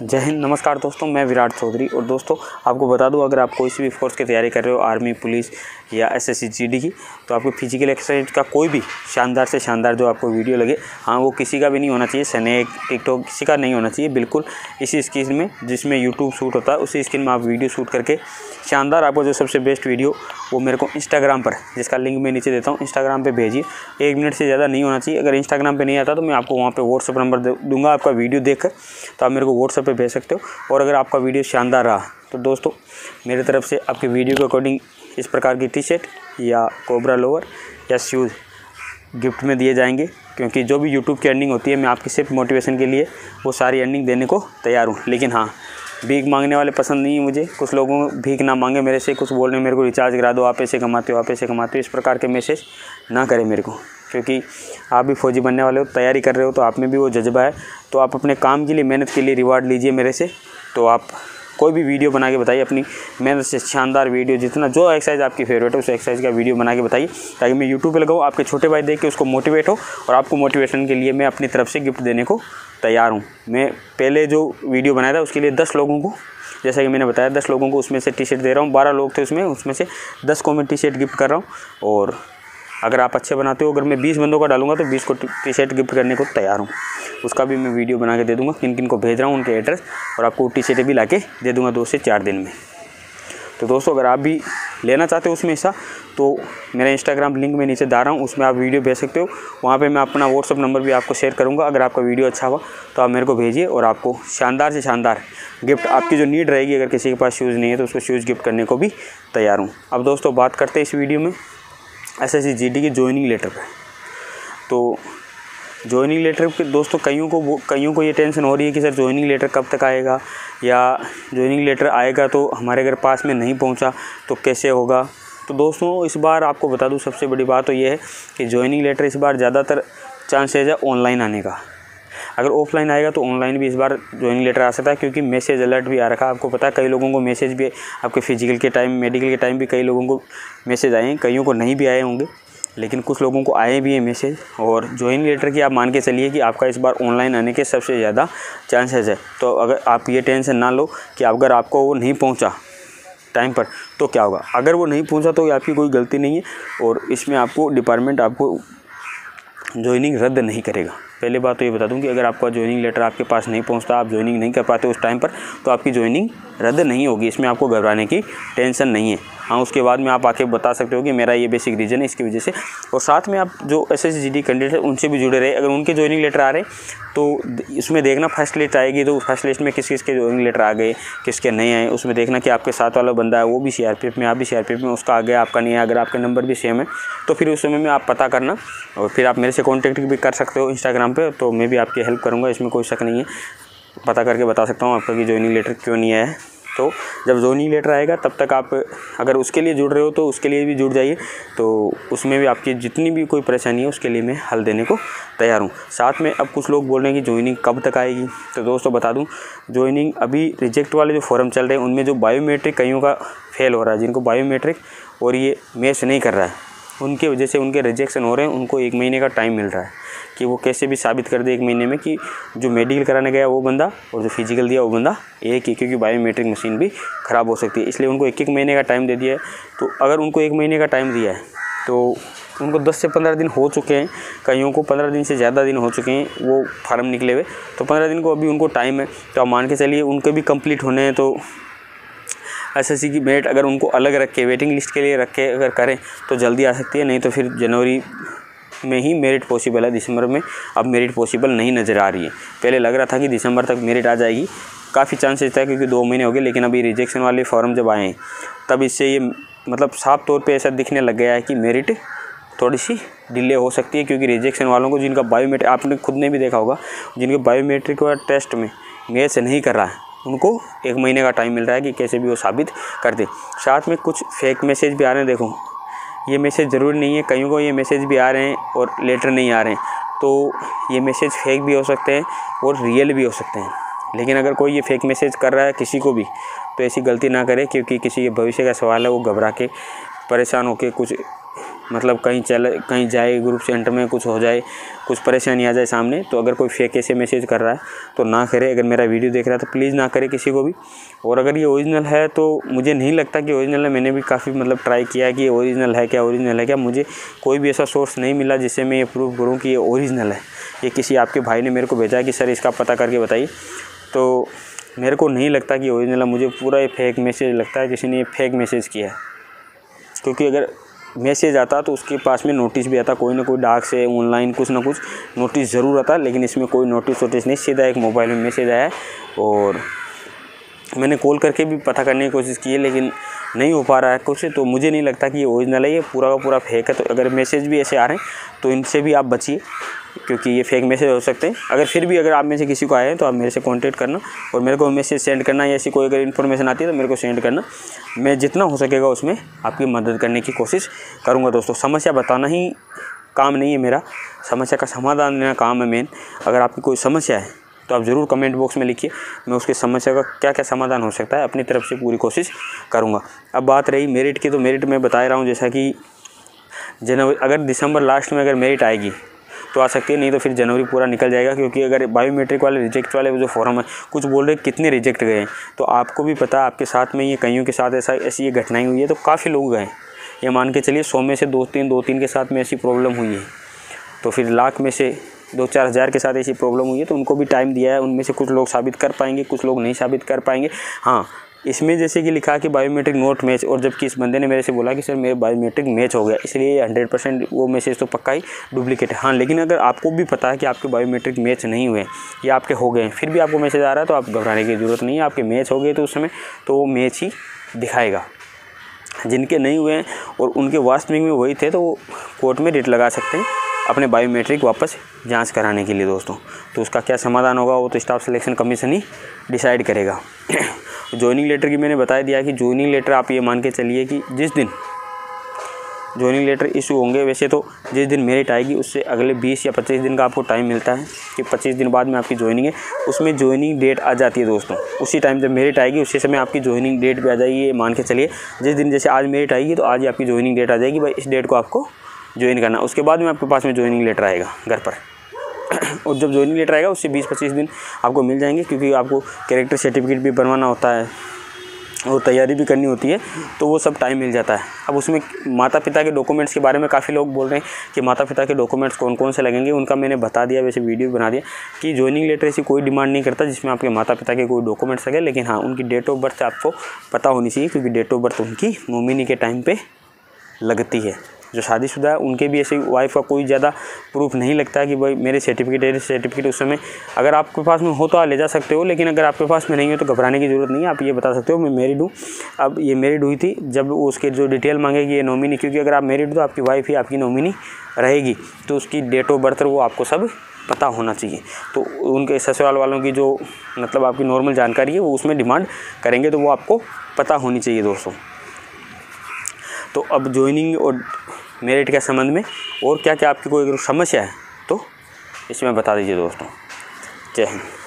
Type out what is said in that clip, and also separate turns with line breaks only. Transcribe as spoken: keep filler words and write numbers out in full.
जय हिंद। नमस्कार दोस्तों, मैं विराट चौधरी। और दोस्तों आपको बता दूं, अगर आप कोई सी भी फोर्स की तैयारी कर रहे हो, आर्मी, पुलिस या एसएससी जीडी की, तो आपको फिजिकल एक्सरसाइज का कोई भी शानदार से शानदार जो आपको वीडियो लगे, हाँ वो किसी का भी नहीं होना चाहिए, स्नैक, टिकटॉक किसी का नहीं होना चाहिए, बिल्कुल इसी स्क्रीन में जिसमें यूट्यूब शूट होता है उसी स्क्रीन में आप वीडियो शूट करके शानदार आपको जो सबसे बेस्ट वीडियो वो मेरे को इंस्टाग्राम पर, जिसका लिंक मैं नीचे देता हूँ, इंस्टाग्राम पे भेजिए। एक मिनट से ज़्यादा नहीं होना चाहिए। अगर इंस्टाग्राम पे नहीं आता तो मैं आपको वहाँ पे व्हाट्सअप नंबर दूंगा आपका वीडियो देखकर, तो आप मेरे को व्हाट्सअप पे भेज सकते हो। और अगर आपका वीडियो शानदार रहा तो दोस्तों मेरी तरफ से आपके वीडियो के अकॉर्डिंग इस प्रकार की टी शर्ट या कोबरा लोअर या शूज़ गिफ्ट में दिए जाएंगे, क्योंकि जो भी यूट्यूब की अर्निंग होती है मैं आपकी सिर्फ मोटिवेशन के लिए वो सारी अर्निंग देने को तैयार हूँ। लेकिन हाँ, भीख मांगने वाले पसंद नहीं है मुझे। कुछ लोगों को भीख ना मांगे मेरे से, कुछ बोल रहे मेरे को रिचार्ज करा दो, आप ऐसे कमाते हो, आप ऐसे कमाते हो, इस प्रकार के मैसेज ना करें मेरे को, क्योंकि आप भी फौजी बनने वाले हो, तैयारी कर रहे हो, तो आप में भी वो जज्बा है। तो आप अपने काम के लिए, मेहनत के लिए रिवार्ड लीजिए मेरे से। तो आप कोई भी वीडियो बना के बताइए, अपनी मेहनत से शानदार वीडियो, जितना जो एक्सरसाइज आपकी फेवरेट है उस एक्सरसाइज का वीडियो बना के बताइए, ताकि मैं यूट्यूब पे लगाऊँ, आपके छोटे भाई देख के उसको मोटिवेट हो, और आपको मोटिवेशन के लिए मैं अपनी तरफ से गिफ्ट देने को तैयार हूँ। मैं पहले जो वीडियो बनाया था उसके लिए दस लोगों को, जैसा कि मैंने बताया, दस लोगों को उसमें से टी शर्ट दे रहा हूँ। बारह लोग थे उसमें, उसमें से दस को मैं टी शर्ट गिफ्ट कर रहा हूँ। और अगर आप अच्छे बनाते हो, अगर मैं बीस बंदों का डालूंगा तो बीस को टी शर्ट गिफ्ट करने को तैयार हूँ। उसका भी मैं वीडियो बना के दे दूँगा, किन किन को भेज रहा हूँ, उनके एड्रेस, और आपको टी शर्टें भी ला के दे दूँगा दो से चार दिन में। तो दोस्तों अगर आप भी लेना चाहते हो उसमें हिस्सा, तो मेरा इंस्टाग्राम लिंक मैं नीचे डाल रहा हूँ, उसमें आप वीडियो भेज सकते हो। वहाँ पे मैं अपना व्हाट्सअप नंबर भी आपको शेयर करूँगा। अगर आपका वीडियो अच्छा हुआ तो आप मेरे को भेजिए, और आपको शानदार से शानदार गिफ्ट, आपकी जो नीड रहेगी, अगर किसी के पास शूज़ नहीं है तो उसको शूज़ गिफ्ट करने को भी तैयार हूँ। अब दोस्तों बात करते हैं इस वीडियो में एसएससी जीडी की ज्वाइनिंग लेटर पर। तो ज्वाइनिंग लेटर पे दोस्तों कईयों को वो कईयों को ये टेंशन हो रही है कि सर ज्वाइनिंग लेटर कब तक आएगा, या ज्वाइनिंग लेटर आएगा तो हमारे घर पास में नहीं पहुंचा तो कैसे होगा। तो दोस्तों इस बार आपको बता दूं, सबसे बड़ी बात तो ये है कि ज्वाइनिंग लेटर इस बार ज़्यादातर चांसेज है ऑनलाइन आने का। अगर ऑफलाइन आएगा तो ऑनलाइन भी इस बार ज्वाइनिंग लेटर आ सकता है, क्योंकि मैसेज अलर्ट भी आ रखा है। आपको पता है कई लोगों को मैसेज भी, आपके फिजिकल के टाइम, मेडिकल के टाइम भी कई लोगों को मैसेज आए हैं, कईयों को नहीं भी आए होंगे, लेकिन कुछ लोगों को आए भी हैं मैसेज। और ज्वाइनिंग लेटर की आप मान के चलिए कि आपका इस बार ऑनलाइन आने के सबसे ज़्यादा चांसेस है। तो अगर आप ये टेंशन ना लो कि अगर आपको वो नहीं पहुंचा टाइम पर तो क्या होगा। अगर वो नहीं पहुंचा तो आपकी कोई गलती नहीं है, और इसमें आपको डिपार्टमेंट आपको ज्वाइनिंग रद्द नहीं करेगा। पहले बात तो ये बता दूं कि अगर आपका ज्वाइनिंग लेटर आपके पास नहीं पहुंचता, आप ज्वाइनिंग नहीं कर पाते उस टाइम पर, तो आपकी ज्वाइनिंग रद्द नहीं होगी। इसमें आपको घबराने की टेंशन नहीं है। हाँ, उसके बाद में आप आके बता सकते हो कि मेरा ये बेसिक रीज़न है इसकी वजह से। और साथ में आप जो एसएससी जीडी कैंडिडेट है उनसे भी जुड़े रहे। अगर उनके ज्वाइनिंग लेटर आ रहे हैं तो इसमें देखना, फर्स्ट लिस्ट आएगी तो फर्स्ट लिस्ट में किस किस के ज्वाइनिंग लेटर आ गए, किसके नहीं आए, उसमें देखना कि आपके साथ वाला बंदा है वो भी सीआरपीएफ में, आप भी सीआरपीएफ में, उसका आ गया, आपका नहीं है। अगर आपके नंबर भी सेम है तो फिर उस समय में आप पता करना, और फिर आप मेरे से कॉन्टैक्ट भी कर सकते हो इंस्टाग्राम पर, तो मैं भी आपकी हेल्प करूँगा, इसमें कोई शक नहीं है। पता करके बता सकता हूँ आपका कि ज्वाइनिंग लेटर क्यों नहीं आया है। तो जब ज्वाइनिंग लेटर आएगा तब तक आप अगर उसके लिए जुड़ रहे हो तो उसके लिए भी जुड़ जाइए, तो उसमें भी आपकी जितनी भी कोई परेशानी है उसके लिए मैं हल देने को तैयार हूँ। साथ में अब कुछ लोग बोल रहे हैं कि ज्वाइनिंग कब तक आएगी, तो दोस्तों बता दूँ, ज्वाइनिंग अभी रिजेक्ट वाले जो फॉर्म चल रहे हैं उनमें जो बायोमेट्रिक कईयों का फेल हो रहा है, जिनको बायोमेट्रिक और ये मैच नहीं कर रहा है, उनकी वजह से उनके रिजेक्शन हो रहे हैं। उनको एक महीने का टाइम मिल रहा है कि वो कैसे भी साबित कर दे एक महीने में कि जो मेडिकल कराने गया वो बंदा और जो फिजिकल दिया वो बंदा एक ही, क्योंकि बायोमेट्रिक मशीन भी ख़राब हो सकती है। इसलिए उनको एक एक महीने का टाइम दे दिया है। तो अगर उनको एक महीने का टाइम दिया है तो उनको दस से पंद्रह दिन हो चुके हैं, कईयों को पंद्रह दिन से ज़्यादा दिन हो चुके हैं वो फार्म निकले हुए, तो पंद्रह दिन को अभी उनको टाइम है। तो आप मान के चलिए उनके भी कंप्लीट होने हैं। तो एसएससी की मेरिट अगर उनको अलग रख के, वेटिंग लिस्ट के लिए रख के अगर करें तो जल्दी आ सकती है, नहीं तो फिर जनवरी में ही मेरिट पॉसिबल है। दिसंबर में अब मेरिट पॉसिबल नहीं नज़र आ रही है। पहले लग रहा था कि दिसंबर तक मेरिट आ जाएगी, काफ़ी चांसेस था क्योंकि दो महीने हो गए, लेकिन अभी रिजेक्शन वाले फॉर्म जब आए हैं तब इससे ये मतलब साफ तौर पे ऐसा दिखने लग गया है कि मेरिट थोड़ी सी डिले हो सकती है, क्योंकि रिजेक्शन वालों को जिनका बायोमेट्रिक, आपने खुद ने भी देखा होगा, जिनके बायोमेट्रिक व टेस्ट में मैच नहीं कर रहा है उनको एक महीने का टाइम मिल रहा है कि कैसे भी वो साबित कर दे। साथ में कुछ फेक मैसेज भी आ रहे हैं। देखो ये मैसेज ज़रूरी नहीं है, कईयों को ये मैसेज भी आ रहे हैं और लेटर नहीं आ रहे हैं, तो ये मैसेज फेक भी हो सकते हैं और रियल भी हो सकते हैं। लेकिन अगर कोई ये फेक मैसेज कर रहा है किसी को भी, तो ऐसी गलती ना करे, क्योंकि किसी के भविष्य का सवाल है, वो घबरा के परेशान होकर कुछ मतलब कहीं चले कहीं जाए ग्रुप सेंटर में कुछ हो जाए, कुछ परेशानी आ जाए सामने, तो अगर कोई फेक ऐसे मैसेज कर रहा है तो ना करे। अगर मेरा वीडियो देख रहा है तो प्लीज़ ना करे किसी को भी। और अगर ये ओरिजिनल है तो मुझे नहीं लगता कि ओरिजिनल है। मैंने भी काफ़ी मतलब ट्राई किया है कि ये ओरिजिनल है क्या, ओरिजिनल है क्या। मुझे कोई भी ऐसा सोर्स नहीं मिला जिससे मैं ये प्रूव करूँ कि ये ओरिजिनल है। ये किसी आपके भाई ने मेरे को भेजा है कि सर इसका पता करके बताइए, तो मेरे को नहीं लगता कि ओरिजिनल है। मुझे पूरा ये फेक मैसेज लगता है, किसी ने ये फेक मैसेज किया है। क्योंकि अगर मैसेज आता तो उसके पास में नोटिस भी आता, कोई ना कोई डाक से ऑनलाइन कुछ ना कुछ नोटिस ज़रूर आता, लेकिन इसमें कोई नोटिस वोटिस नहीं, सीधा एक मोबाइल में मैसेज आया है। और मैंने कॉल करके भी पता करने की कोशिश की है लेकिन नहीं हो पा रहा है कुछ, तो मुझे नहीं लगता कि ये ओरिजिनल है, ये पूरा का पूरा फेक है। तो अगर मैसेज भी ऐसे आ रहे हैं तो इनसे भी आप बचिए, क्योंकि ये फेक मैसेज हो सकते हैं। अगर फिर भी अगर आप में से किसी को आए हैं तो आप मेरे से कांटेक्ट करना और मेरे को मैसेज सेंड करना, या ऐसी कोई अगर इन्फॉर्मेशन आती है तो मेरे को सेंड करना। मैं जितना हो सकेगा उसमें आपकी मदद करने की कोशिश करूँगा। दोस्तों, समस्या बताना ही काम नहीं है मेरा, समस्या का समाधान देना काम है मेन। अगर आपकी कोई समस्या है तो आप ज़रूर कमेंट बॉक्स में लिखिए, मैं उसकी समस्या का क्या क्या समाधान हो सकता है अपनी तरफ से पूरी कोशिश करूँगा। अब बात रही मेरिट की, तो मेरिट मैं बता रहा हूँ जैसा कि जनवरी, अगर दिसंबर लास्ट में अगर मेरिट आएगी तो आ सकती है, नहीं तो फिर जनवरी पूरा निकल जाएगा। क्योंकि अगर बायोमेट्रिक वाले रिजेक्ट वाले जो फॉर्म है, कुछ बोल रहे कितने रिजेक्ट गए हैं, तो आपको भी पता है, आपके साथ में ये कईयों के साथ ऐसा ऐसी ये घटनाएं हुई है, तो काफ़ी लोग गए। ये मान के चलिए सौ में से दो तीन दो तीन के साथ में ऐसी प्रॉब्लम हुई है, तो फिर लाख में से दो चार हज़ार के साथ ऐसी प्रॉब्लम हुई है, तो उनको भी टाइम दिया है। उनमें से कुछ लोग साबित कर पाएंगे, कुछ लोग नहीं साबित कर पाएंगे। हाँ, इसमें जैसे कि लिखा कि बायोमेट्रिक नोट मैच, और जबकि इस बंदे ने मेरे से बोला कि सर मेरे बायोमेट्रिक मैच हो गया, इसलिए हंड्रेड परसेंट वो मैसेज तो पक्का ही डुप्लीकेट है। हाँ, लेकिन अगर आपको भी पता है कि आपके बायोमेट्रिक मैच नहीं हुए या आपके हो गए, फिर भी आपको मैसेज आ रहा है, तो आप घबराने की ज़रूरत नहीं है। आपके मैच हो गए तो उस समय तो वो मैच ही दिखाएगा। जिनके नहीं हुए हैं और उनके वास्तविक में वही थे, तो वो कोर्ट में रिट लगा सकते हैं अपने बायोमेट्रिक वापस जांच कराने के लिए। दोस्तों, तो उसका क्या समाधान होगा वो तो स्टाफ सिलेक्शन कमीशन ही डिसाइड करेगा। ज्वाइनिंग लेटर की मैंने बता दिया कि ज्वाइनिंग लेटर आप ये मान के चलिए कि जिस दिन ज्वाइनिंग लेटर इशू होंगे, वैसे तो जिस दिन मेरिट आएगी उससे अगले बीस या पच्चीस दिन का आपको टाइम मिलता है कि पच्चीस दिन बाद में आपकी ज्वाइनिंग है, उसमें ज्वाइनिंग डेट आ जाती है। दोस्तों, उसी टाइम जब मेरिट आएगी उसी समय आपकी ज्वाइनिंग डेट भी आ जाएगी। ये मान के चलिए जिस दिन, जैसे आज मेरिट आएगी तो आज ही आपकी ज्वाइनिंग डेट आ जाएगी, भाई इस डेट को आपको ज्वाइन करना। उसके बाद में आपके पास में ज्वाइनिंग लेटर आएगा घर पर। और जब ज्वाइनिंग लेटर आएगा उससे बीस पच्चीस दिन आपको मिल जाएंगे, क्योंकि आपको कैरेक्टर सर्टिफिकेट भी बनवाना होता है और तैयारी भी करनी होती है, तो वो सब टाइम मिल जाता है। अब उसमें माता पिता के डॉक्यूमेंट्स के बारे में काफ़ी लोग बोल रहे हैं कि माता पिता के डॉक्यूमेंट्स कौन कौन से लगेंगे, उनका मैंने बता दिया, वैसे वीडियो बना दिया कि ज्वाइनिंग लेटर ऐसी कोई डिमांड नहीं करता जिसमें आपके माता पिता के कोई डॉक्यूमेंट्स लगे। लेकिन हाँ, उनकी डेट ऑफ बर्थ आपको पता होनी चाहिए, क्योंकि डेट ऑफ बर्थ उनकी नॉमिनी के टाइम पर लगती है। जो शादीशुदा है उनके भी ऐसे वाइफ का कोई ज़्यादा प्रूफ नहीं लगता है कि भाई मेरे सर्टिफिकेट है सर्टिफिकेट उस समय अगर आपके पास में हो तो आप ले जा सकते हो, लेकिन अगर आपके पास में नहीं हो तो घबराने की ज़रूरत नहीं है। आप ये बता सकते हो मैं मैरिड हूँ। अब ये मैरिड हुई थी, जब उसके जो डिटेल मांगेगी ये नॉमिनी, क्योंकि अगर आप मैरिड हो तो आपकी वाइफ ही आपकी नॉमिनी रहेगी, तो उसकी डेट ऑफ बर्थ वो आपको सब पता होना चाहिए। तो उनके ससुराल वालों की जो मतलब आपकी नॉर्मल जानकारी है वो उसमें डिमांड करेंगे, तो वो आपको पता होनी चाहिए। दोस्तों, तो अब ज्वाइनिंग और मेरिट के संबंध में और क्या क्या आपकी कोई अगर समस्या है तो इसमें बता दीजिए दोस्तों। जय हिंद।